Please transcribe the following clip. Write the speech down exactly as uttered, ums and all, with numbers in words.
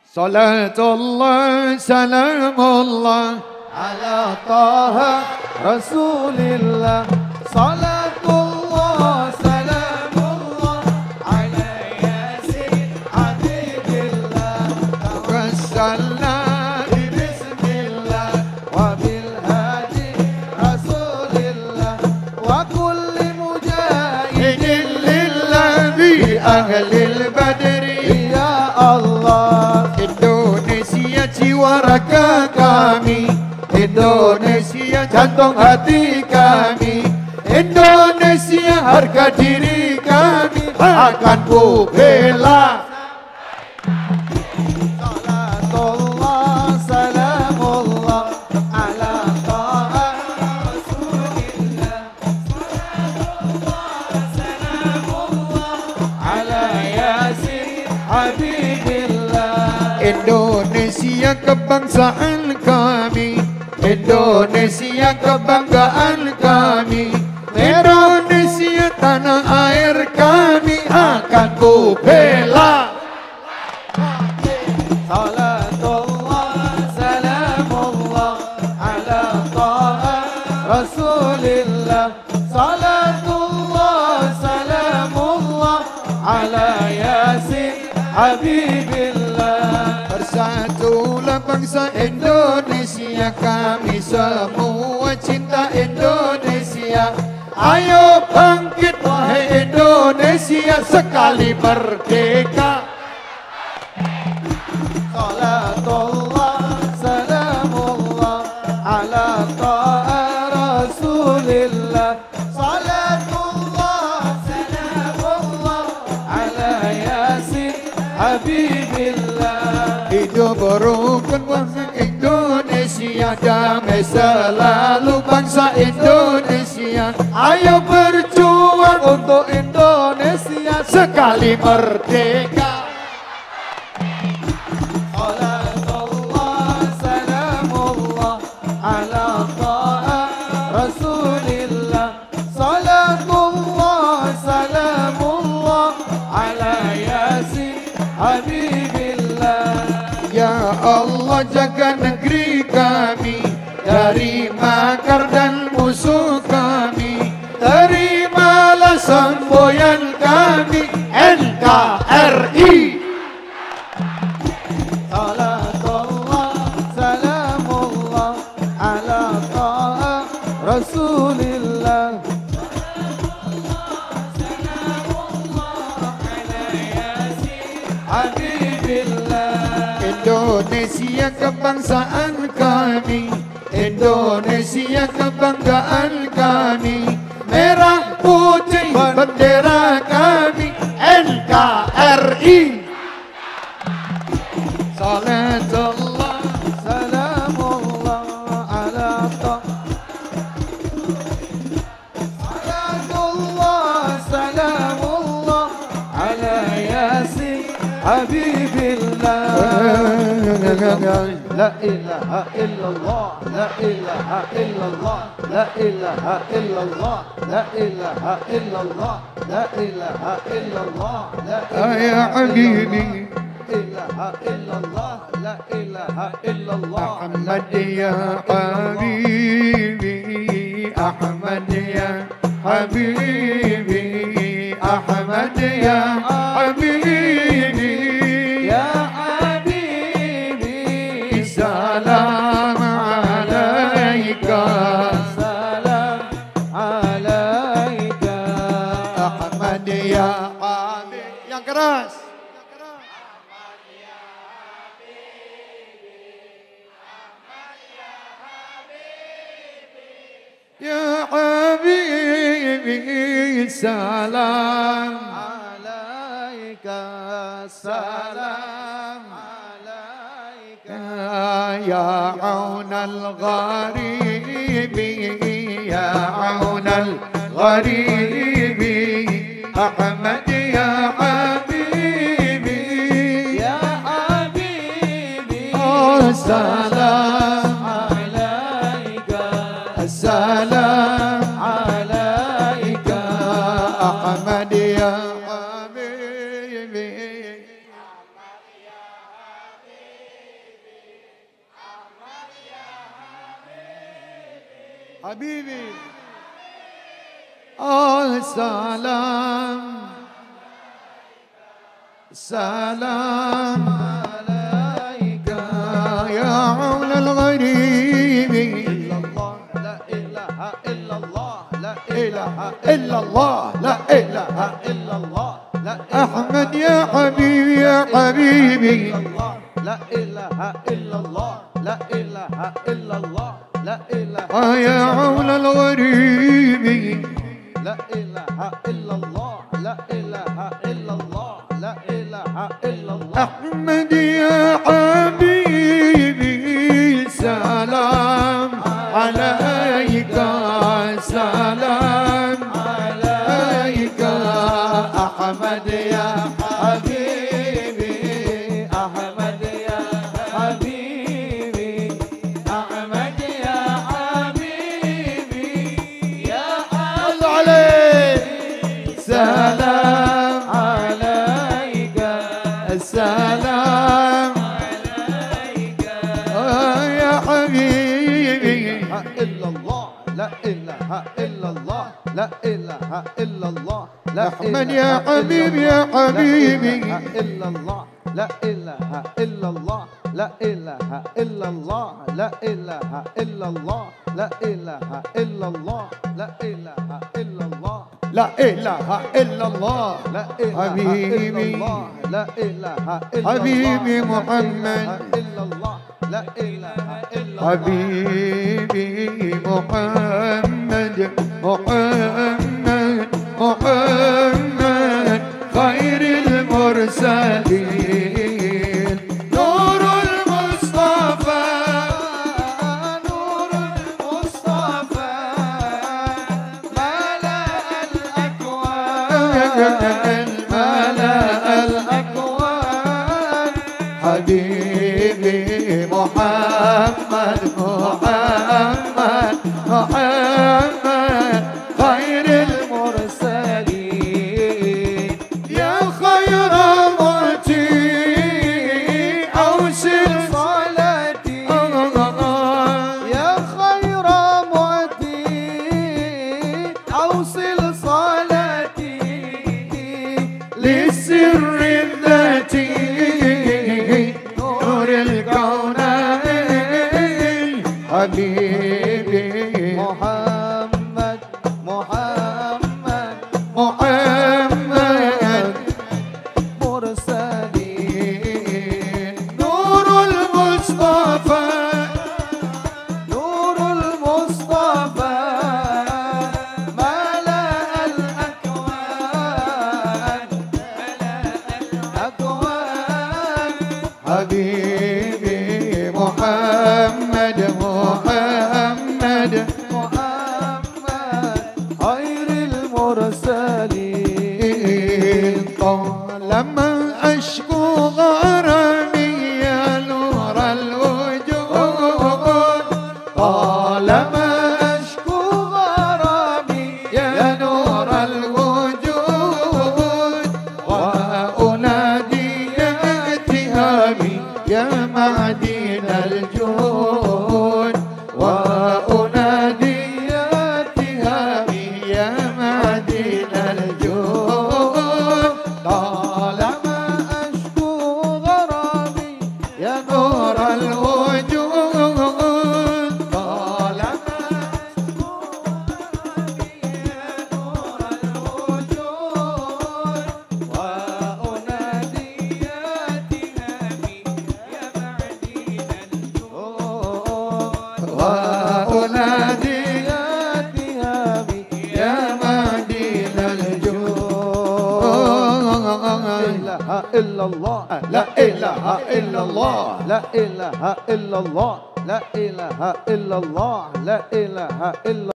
Salatullah salamullah ala taha rasulillah. Salatullah salamullah ala yasin habibillah. Tawassalna bismillah wa bil hadi rasulillah wa kulli mujahidin lillah bi ahlil badri. ya Allah. Indonesia jiwa raga kami, Indonesia jantung hati kami, Indonesia harga diri kami akan ku bela. Salatullah salamullah ala taha rasulillah. Salatullah salamullah ala yasin habibillah. Indonesia kebangsaan kami, Indonesia kebanggaan kami, Indonesia tanah air kami akan ku bela. Salatullah salamullah ala taha rasulillah. Salatullah salamullah ala yasin habibillah. Bersatulah bangsa Indonesia, kami semua cinta Indonesia. Ayo bangkit wahai Indonesia, sekali merdeka. Salatullah salamullah ala taha rasulillah. Salatullah salamullah ala yasin habibillah. Hidup rukun bangsa Indonesia, damai selalu bangsa Indonesia. Ayo berjuang untuk Indonesia, sekali merdeka. Salatullah salamullah ala taha rasulillah. Salatullah salamullah ala yasin habibillah. Ya Allah jaga negeri kami dari makar dan musuh kami. Terimalah semboyan kami N K R I. Salatullah salamullah ala taha rasulillah. Indonesia kebangsaan kami, Indonesia kebanggaan kami, merah putih bendera kami N K R I. Salatullah salamullah ala taha. Salatullah salamullah ala yasin habibillah. La ilaha illallah, la ilaha illallah, la ilaha illallah, la ilaha illallah, la ilaha illallah, la Ya Habibi ilaha illallah, la ilaha illallah. Ahmad ya Habibi, Ahmad ya Habibi, Ahmad ya Habibi, ya habibi salam alaika, salam alaika. Ahmad ya Habibi. Yang keras. Ya Habibi salam alaika, salam alaika. Ya aunal gharibi, ya aunal gharibi, Ahmad ya Habibi, ya habibi salam alaika, salam alaika. Ahmad ya Habibi. حبيبي آه سلام سلام عليك يا عون الغريب إلا الله لا إله إلا الله لا إله إلا الله لا إله إلا الله لا أحمد يا حبيبي يا حبيبي لا إله إلا الله لا إله إلا الله لا إله آه يا عون الغريب لا إله إلا الله لا إله إلا الله لا إله إلا الله أحمد يا حبيبي سلام عليك سلام عليك أحمد يا حبيبي أحمد يا حبيبي أحمد يا حبيبي يا الله عليك سلام عليك السلام عليك آه يا حبيبي إلا الله لا إله إلا الله لا إله إلا الله لا أحمد يا حبيبي يا حبيبي إلا الله لا إله إلا الله لا إله إلا الله لا إله إلا الله لا إله إلا الله لا إله إلا الله لا إله إلا الله لا إله حبيبي إلا الله لا إله إلا حبيبي الله محمد إلا الله لا إله إلا الله حبيبي محمد محمد محمد خير المرسلين نور المصطفى نور المصطفى ملأ الأكوان ملأ الأكوان حبيبي محمد محمد محمد خير المرسلين يا خير مرتي أوصل صلاتي يا خير معتي أوصل صلاتي للسر الذاتي نور الكونين حبيبي محمد محمد محمد مرسلين نور المصطفى نور المصطفى ملأ الأكوان ملأ الأكوان حبيبي محمد محمد محمد خير المرسلين طالما أشكو غرامي يا نور الوجود طالما أشكو غرامي يا نور الوجود وأنادي يا اتهامي يا معدن الجود وأنادي يا اتهامي يا معدن الجود طالما أشكو غرامي يا نور الوجود طالما وأنادي يا معدن الجود إلا الله لا إله إلا الله لا إله إلا الله لا إله إلا الله لا إله إلا